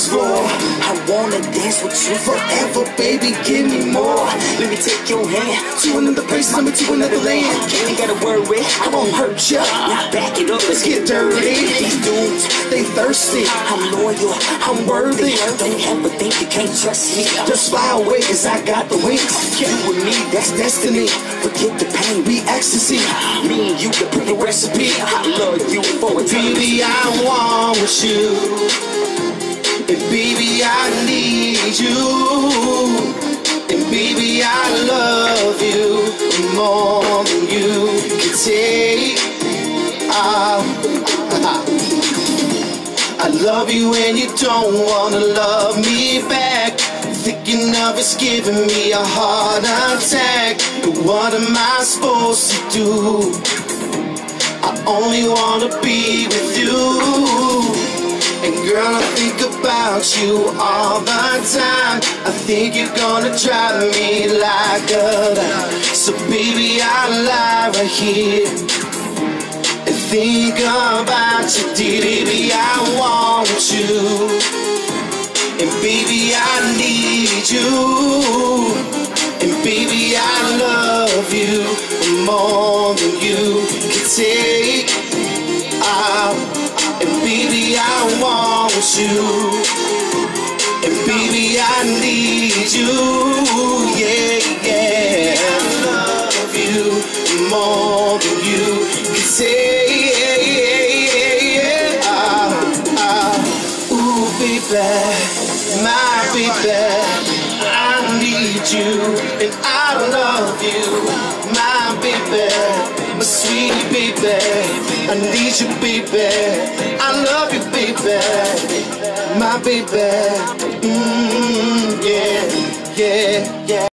dance floor. I wanna dance with you forever, baby, give me more. Let me take your hand to another place, let me to another land. You ain't gotta worry, I won't hurt ya. Now back it up, let's get dirty. These dudes, they thirsty. I'm loyal, I'm worthy. Don't ever think you can't trust me. Just fly away, cause I got the wings. You with me, that's destiny. Forget the pain, we ecstasy. Me and you, the perfect recipe. I love you for it. Baby, I want with you. And baby, I need you. And baby, I love you more than you can take. I love you and you don't wanna love me back. Thinking of it's giving me a heart attack. But what am I supposed to do? I only wanna be with you. And girl, I think about you all the time. I think you're gonna drive me like a lie. So baby, I'll lie right here and think about you, baby. I want you, and baby, I need you, and baby, I love you more than you can take. And baby, I want you, and baby, I need you, yeah, yeah. I love you more than you can say. Ooh, baby, my baby, I need you, and I love you, my baby, my sweet baby. I need you, baby. I love you, baby. My baby. Yeah, yeah, yeah.